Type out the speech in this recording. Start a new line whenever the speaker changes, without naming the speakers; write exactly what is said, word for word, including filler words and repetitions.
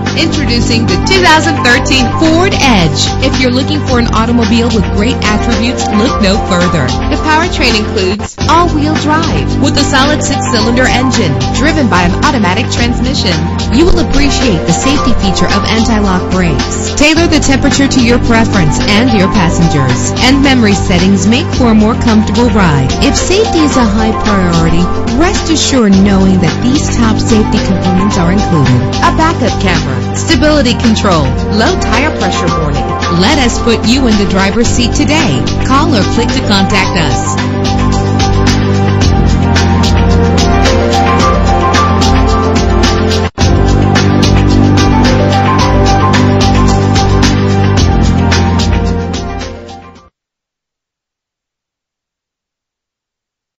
Introducing the two thousand thirteen Ford Edge. If you're looking for an automobile with great attributes, look no further. The powertrain includes all-wheel drive with a solid six-cylinder engine driven by an automatic transmission. You will appreciate the safety feature of anti-lock brakes. Tailor the temperature to your preference and your passengers. And memory settings make for a more comfortable ride. If safety is a high priority, rest assured knowing that these top safety components are included. A backup camera, stability control, low tire pressure warning. Let us put you in the driver's seat today. Call or click to contact us.